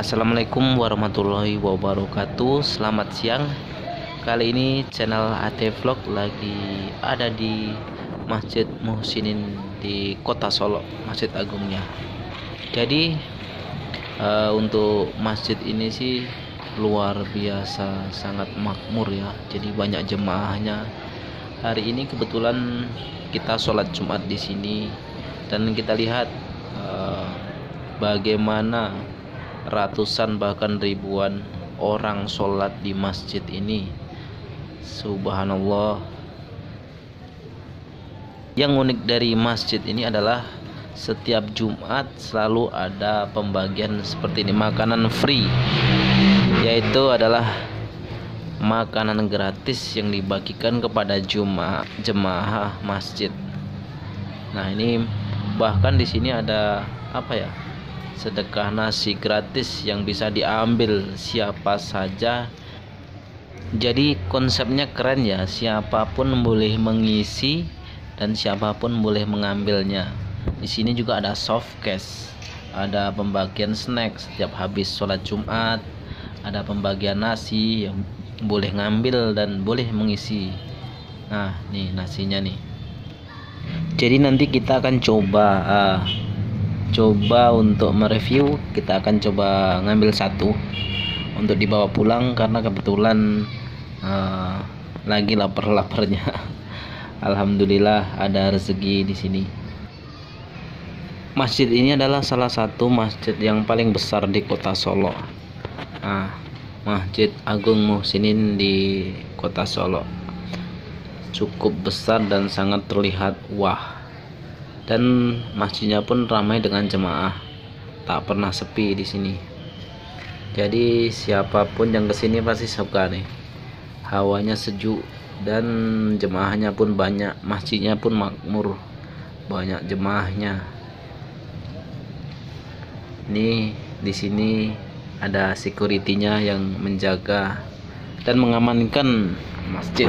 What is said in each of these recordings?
Assalamualaikum warahmatullahi wabarakatuh. Selamat siang. Kali ini channel AT Vlog lagi ada di Masjid Muhsinin di Kota Solo, Masjid Agungnya. Jadi untuk masjid ini sih luar biasa, sangat makmur ya. Jadi banyak jemaahnya. Hari ini kebetulan kita sholat Jumat di sini dan kita lihat bagaimana ratusan bahkan ribuan orang sholat di masjid ini. Subhanallah. Yang unik dari masjid ini adalah setiap Jumat selalu ada pembagian seperti ini, makanan free, yaitu adalah makanan gratis yang dibagikan kepada jemaah masjid. Nah, ini bahkan di sini ada apa ya? Sedekah nasi gratis yang bisa diambil siapa saja. Jadi konsepnya keren ya, siapapun boleh mengisi dan siapapun boleh mengambilnya. Di sini juga ada soft cash, ada pembagian snack setiap habis sholat Jumat, ada pembagian nasi yang boleh ngambil dan boleh mengisi. Nah, nih nasinya nih. Jadi nanti kita akan coba untuk mereview. Kita akan coba ngambil satu untuk dibawa pulang karena kebetulan lagi lapar-laparnya. Alhamdulillah ada rezeki di sini. Masjid ini adalah salah satu masjid yang paling besar di Kota Solo. Masjid Agung Muhsinin di Kota Solo cukup besar dan sangat terlihat wah. Dan masjidnya pun ramai dengan jemaah, tak pernah sepi di sini. Jadi siapapun yang kesini pasti suka nih. Hawanya sejuk dan jemaahnya pun banyak, masjidnya pun makmur, banyak jemaahnya. Ini di sini ada security-nya yang menjaga dan mengamankan masjid.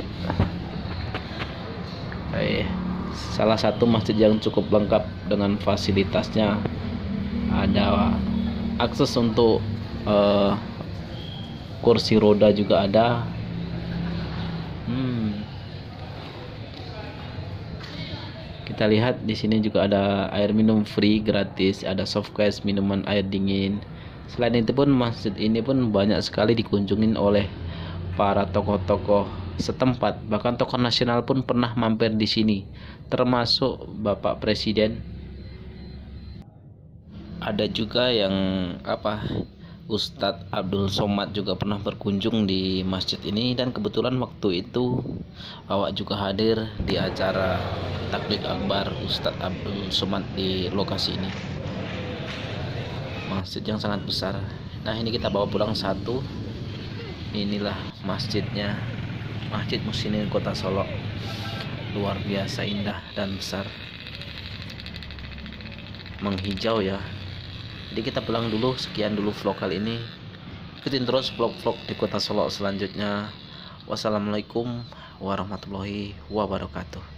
Salah satu masjid yang cukup lengkap dengan fasilitasnya. Ada akses untuk kursi roda juga ada. Kita lihat di sini juga ada air minum free gratis, ada soft cash, minuman air dingin. Selain itu pun masjid ini pun banyak sekali dikunjungin oleh para tokoh-tokoh setempat, bahkan tokoh nasional pun pernah mampir di sini, termasuk Bapak Presiden. Ada juga yang Ustadz Abdul Somad juga pernah berkunjung di masjid ini, dan kebetulan waktu itu awak juga hadir di acara takbir akbar Ustadz Abdul Somad di lokasi ini. Masjid yang sangat besar. Nah, ini kita bawa pulang satu. Inilah masjidnya, Masjid Muhsinin Kota Solo. Luar biasa indah dan besar, menghijau ya. Jadi kita pulang dulu. Sekian dulu vlog kali ini. Ikutin terus vlog-vlog di Kota Solo selanjutnya. Wassalamualaikum warahmatullahi wabarakatuh.